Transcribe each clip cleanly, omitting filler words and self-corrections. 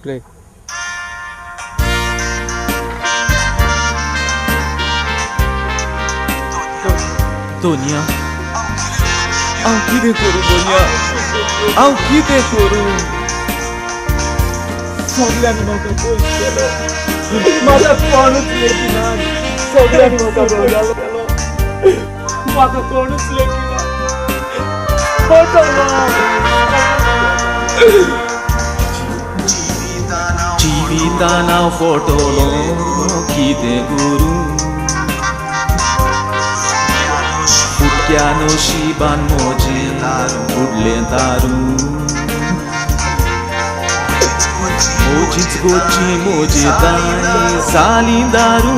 Play. Dunia, au किती करू दुनिया, au किती करू. सगळ्यांनी म्हाका पयस केलो, म्हाका कोणूच लेखिना. सगळ्यांनी म्हाका रोगालो केलो, म्हाका कोणूच लेखिना. जिविताना फोटोलो कितें करू. फुटक्या नशिबान म्हजें उडलें दारू. मोजीच गोची मोजी दाय जाली दारू.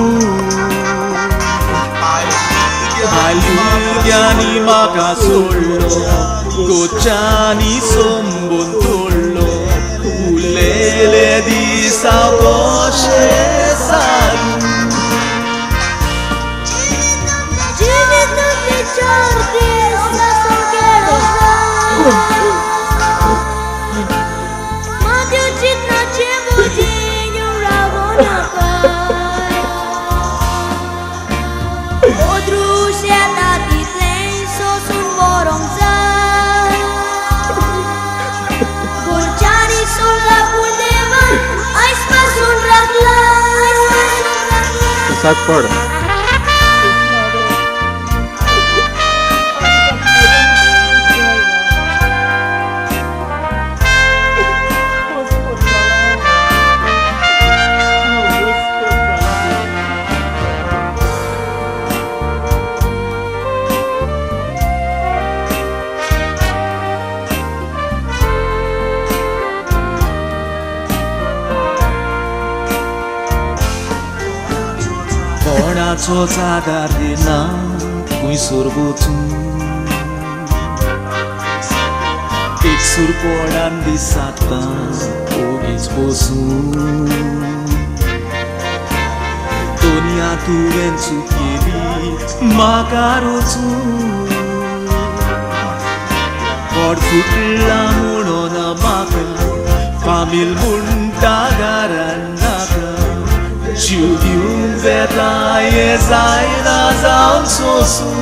भुरग्यांनी म्हाका सोडलो, गोच्यांनी संबोन तोडलो. उरलेले दीस हांव कशें सारू. साथ पढ़. कोणाचो जागार दिना खुंयसर वचून. एक सूर कोणान दिसता ओगीच बसून. दुनिया तुवें चुकिली म्हाका रचून. कोड फुटला म्हणून म्हाका फामील म्हणटा घरान नाका. जीव दिवंक वेता हें जायना जावन सोंसून.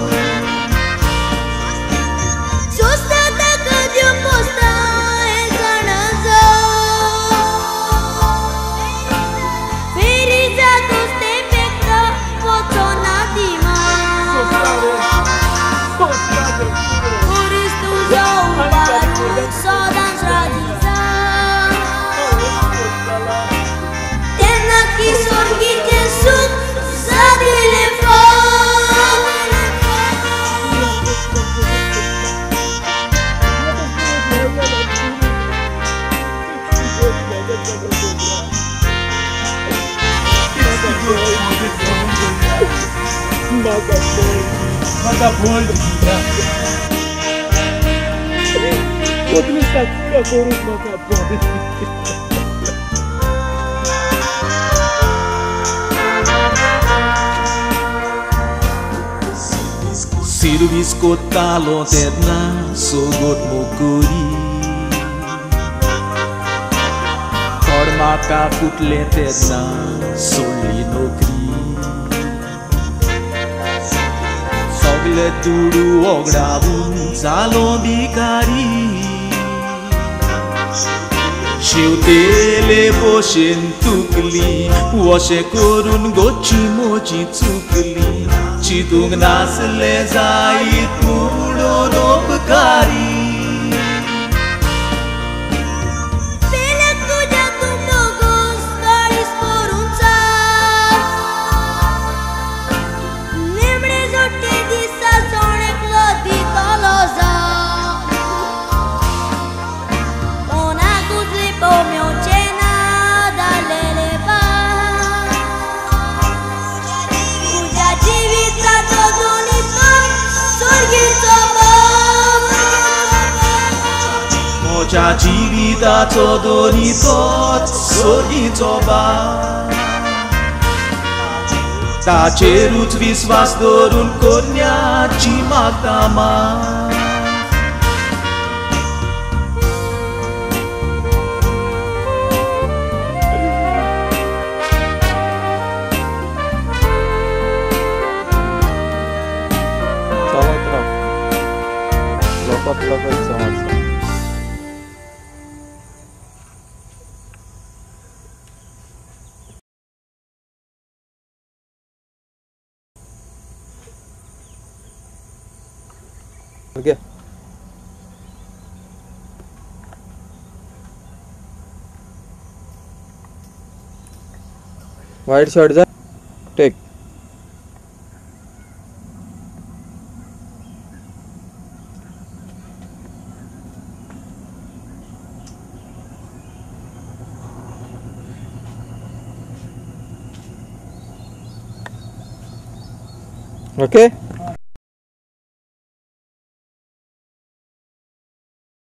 Maka bold. Podli tak korus maka bold. Serviço cotalo terna sogot mokuri. Kod maka kutle terna soli nokri. सगळे तुडू ओगडावून जालो भिकारी. शिवतेले भशेन तुकली वशें करून गोची मोची चुकली. चिंतूंक नासले जायत म्हणून उपकारी. Moja jiwitacho doni tot sorgicho bal. Tacheruच विश्वास धरून कोण्याची मागता मान. ओके वाइट शॉट जा टेक ओके